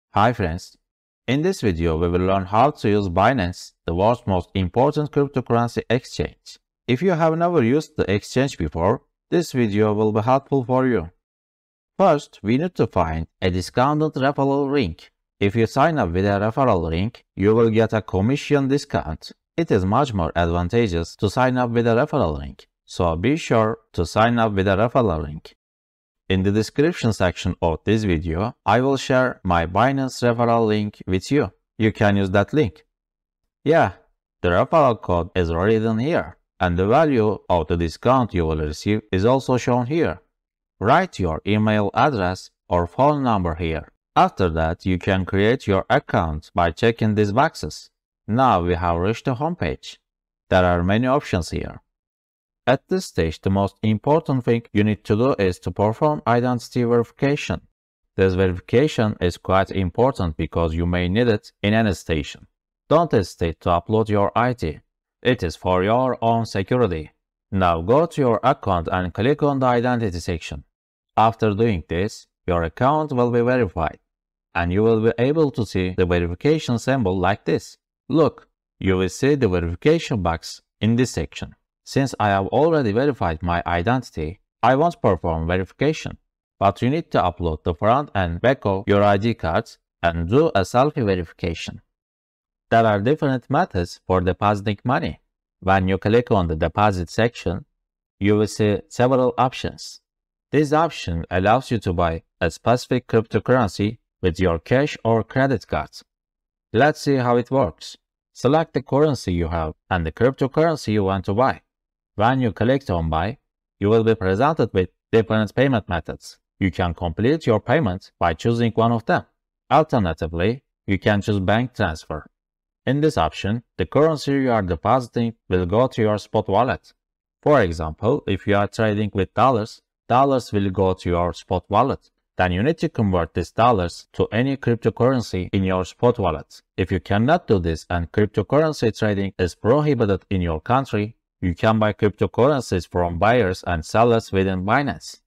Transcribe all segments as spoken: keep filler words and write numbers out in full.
Hi friends, in this video we will learn how to use Binance, the world's most important cryptocurrency exchange. If you have never used the exchange before, this video will be helpful for you. First, we need to find a discounted referral link. If you sign up with a referral link, you will get a commission discount. It is much more advantageous to sign up with a referral link, so be sure to sign up with a referral link. In the description section of this video, I will share my Binance referral link with you. You can use that link. Yeah, the referral code is written here, and the value of the discount you will receive is also shown here. Write your email address or phone number here. After that, you can create your account by checking these boxes. Now we have reached the homepage. There are many options here. At this stage, the most important thing you need to do is to perform identity verification. This verification is quite important because you may need it in any station. Don't hesitate to upload your I D. It is for your own security. Now go to your account and click on the identity section. After doing this, your account will be verified, and you will be able to see the verification symbol like this. Look, you will see the verification box in this section. Since I have already verified my identity, I won't perform verification, but you need to upload the front and back of your I D cards and do a selfie verification. There are different methods for depositing money. When you click on the deposit section, you will see several options. This option allows you to buy a specific cryptocurrency with your cash or credit card. Let's see how it works. Select the currency you have and the cryptocurrency you want to buy. When you click on Buy, you will be presented with different payment methods. You can complete your payment by choosing one of them. Alternatively, you can choose bank transfer. In this option, the currency you are depositing will go to your spot wallet. For example, if you are trading with dollars, dollars will go to your spot wallet. Then you need to convert these dollars to any cryptocurrency in your spot wallet. If you cannot do this and cryptocurrency trading is prohibited in your country, you can buy cryptocurrencies from buyers and sellers within Binance.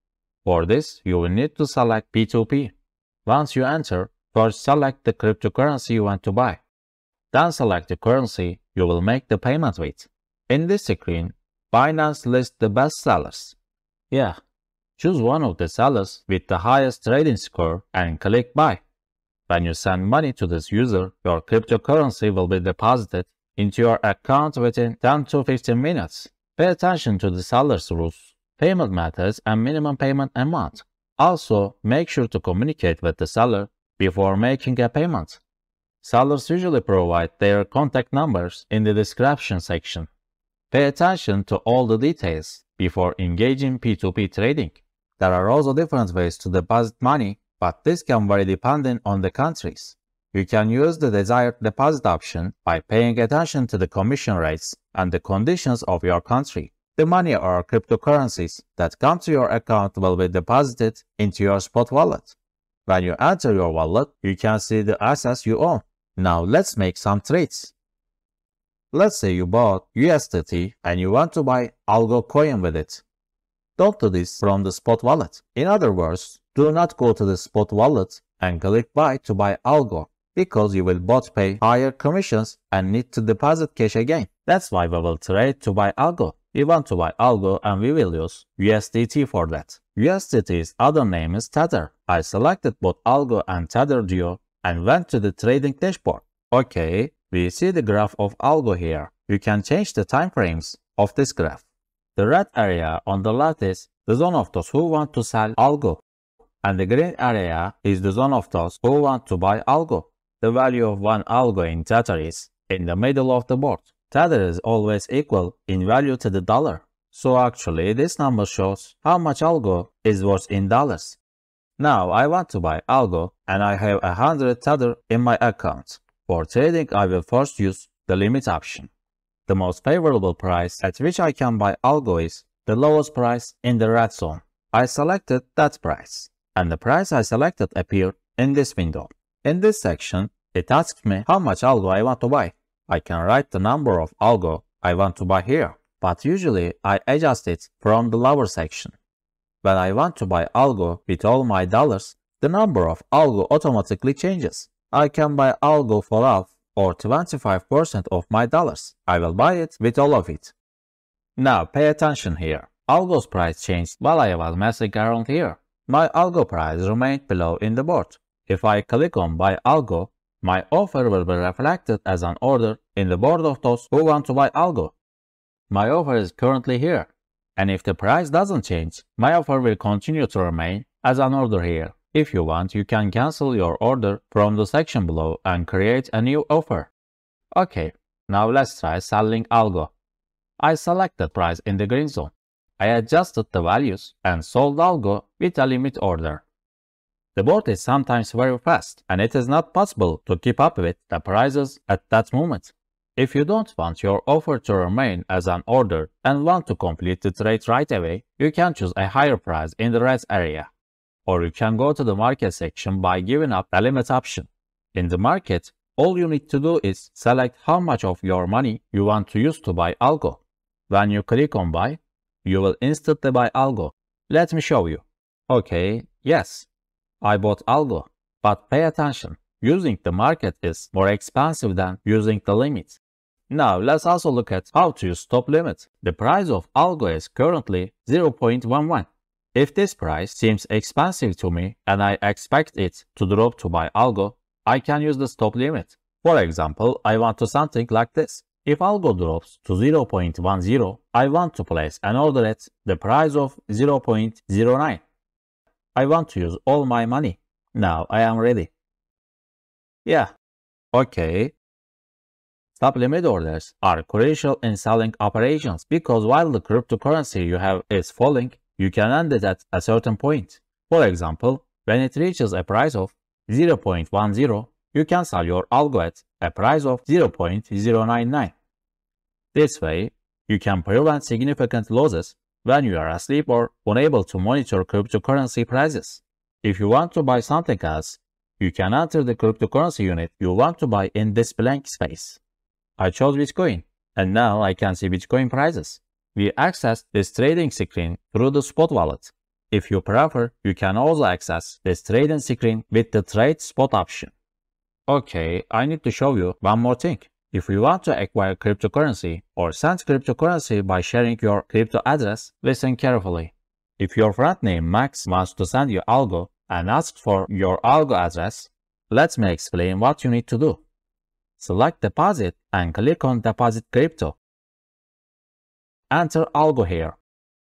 For this, you will need to select P two P. Once you enter, first select the cryptocurrency you want to buy. Then select the currency you will make the payment with. In this screen, Binance lists the best sellers. Yeah, choose one of the sellers with the highest trading score and click Buy. When you send money to this user, your cryptocurrency will be deposited into your account within ten to fifteen minutes. Pay attention to the seller's rules, payment methods, and minimum payment amount. Also, make sure to communicate with the seller before making a payment. Sellers usually provide their contact numbers in the description section. Pay attention to all the details before engaging P two P trading. There are also different ways to deposit money, but this can vary depending on the countries. You can use the desired deposit option by paying attention to the commission rates and the conditions of your country. The money or cryptocurrencies that come to your account will be deposited into your spot wallet. When you enter your wallet, you can see the assets you own. Now let's make some trades. Let's say you bought U S D T and you want to buy Algo coin with it. Don't do this from the spot wallet. In other words, do not go to the spot wallet and click Buy to buy Algo, because you will both pay higher commissions and need to deposit cash again. That's why we will trade to buy Algo. We want to buy Algo and we will use U S D T for that. U S D T's other name is Tether. I selected both Algo and Tether Duo and went to the trading dashboard. Okay, we see the graph of Algo here. You can change the time frames of this graph. The red area on the left is the zone of those who want to sell Algo, and the green area is the zone of those who want to buy Algo. The value of one Algo in Tether is in the middle of the board. Tether is always equal in value to the dollar. So actually this number shows how much Algo is worth in dollars. Now I want to buy Algo and I have one hundred Tether in my account. For trading, I will first use the limit option. The most favorable price at which I can buy Algo is the lowest price in the red zone. I selected that price, and the price I selected appeared in this window. In this section, it asks me how much Algo I want to buy. I can write the number of Algo I want to buy here, but usually I adjust it from the lower section. When I want to buy Algo with all my dollars, the number of algo automatically changes. I can buy algo for half or twenty-five percent of my dollars. I will buy it with all of it. Now pay attention here. Algo's price changed while I was messing around here. My algo price remained below in the board. If I click on buy algo, my offer will be reflected as an order in the board of those who want to buy algo. My offer is currently here, and if the price doesn't change, my offer will continue to remain as an order here. If you want, you can cancel your order from the section below and create a new offer. Okay, now let's try selling algo. I selected price in the green zone. I adjusted the values and sold algo with a limit order. The board is sometimes very fast, and it is not possible to keep up with the prices at that moment. If you don't want your offer to remain as an order and want to complete the trade right away, you can choose a higher price in the red area. Or you can go to the market section by giving up the limit option. In the market, all you need to do is select how much of your money you want to use to buy algo. When you click on buy, you will instantly buy algo. Let me show you. Okay, yes, I bought algo, but pay attention. Using the market is more expensive than using the limit. Now let's also look at how to use stop limit. The price of algo is currently zero point one one. If this price seems expensive to me and I expect it to drop to buy algo, I can use the stop limit. For example, I want to something like this. If algo drops to zero point one zero, I want to place an order at the price of zero point zero nine. I want to use all my money. Now I am ready. Yeah, okay. Stop limit orders are crucial in selling operations because while the cryptocurrency you have is falling, you can end it at a certain point. For example, when it reaches a price of zero point one zero, you can sell your algo at a price of zero point zero nine nine. This way, you can prevent significant losses when you are asleep or unable to monitor cryptocurrency prices. If you want to buy something else, you can enter the cryptocurrency unit you want to buy in this blank space. I chose Bitcoin, and now I can see Bitcoin prices. We access this trading screen through the spot wallet. If you prefer, you can also access this trading screen with the trade spot option. Okay, I need to show you one more thing. If you want to acquire cryptocurrency or send cryptocurrency by sharing your crypto address, listen carefully. If your friend named Max wants to send you algo and asks for your algo address, let me explain what you need to do. Select deposit and click on deposit crypto. Enter algo here.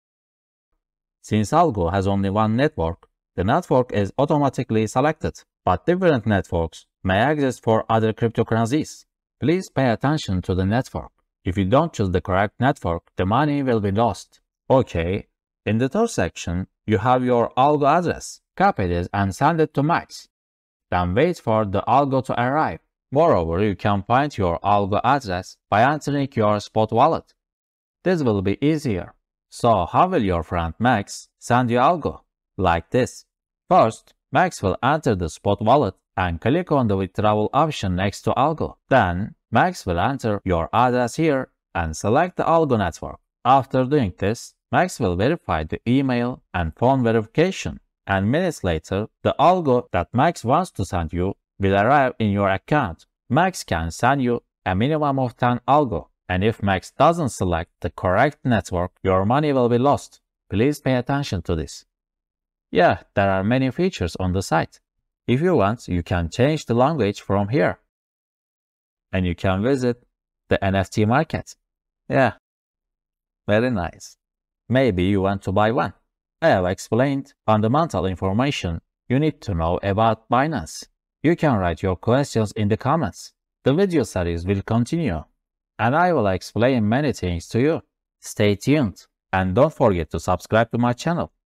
Since algo has only one network, the network is automatically selected, but different networks may exist for other cryptocurrencies. Please pay attention to the network. If you don't choose the correct network, the money will be lost. Okay, in the third section, you have your algo address. Copy this and send it to Max. Then wait for the algo to arrive. Moreover, you can find your algo address by entering your spot wallet. This will be easier. So how will your friend Max send you algo? Like this. First, Max will enter the spot wallet and click on the withdrawal option next to algo. Then, Max will enter your address here and select the algo network. After doing this, Max will verify the email and phone verification. And minutes later, the algo that Max wants to send you will arrive in your account. Max can send you a minimum of ten algo. And if Max doesn't select the correct network, your money will be lost. Please pay attention to this. Yeah, there are many features on the site. If you want, you can change the language from here. And you can visit the N F T market. Yeah, very nice. Maybe you want to buy one. I have explained fundamental information you need to know about Binance. You can write your questions in the comments. The video series will continue, and I will explain many things to you. Stay tuned, and don't forget to subscribe to my channel.